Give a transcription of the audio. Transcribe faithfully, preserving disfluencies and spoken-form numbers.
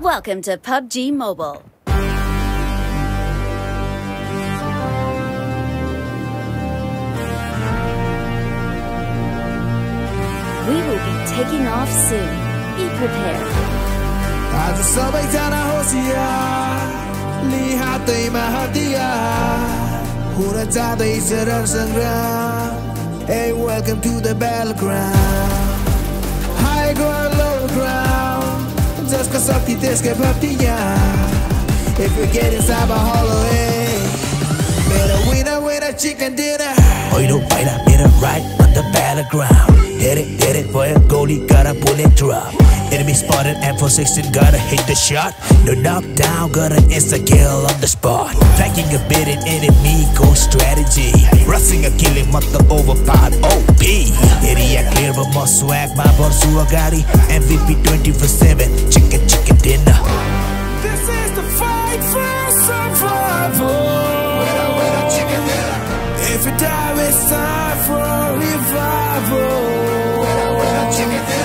Welcome to P U B G Mobile. We will be taking off soon. Be prepared. आज सबैजना होशियार लिहातै हतियार हुन जाँदैछ रणसङ्ग्राम. Hey, welcome to the battleground. High ground, low ground. जसको शक्ति त्यसकै भक्ति यहाँ. If you're getting inside my hollow, hey, better winner, winner, chicken dinner. Oh, you know, right up, better right on the battleground. Hit it, hit it, boy, goalie gotta pull it drop. Enemy spotted, M four sixteen gotta hit the shot. No knockdown, gotta insta kill on the spot. Flanking a bit in enemy, go strategy. Rushing a killing, mother overpowered, O P. Area clear, but more swag, my boss who got it. M V P twenty-four seven, chicken, chicken dinner. This is the fight for survival. Winner, winner, chicken dinner. If you die, it's time for revival. Winner, winner, chicken dinner.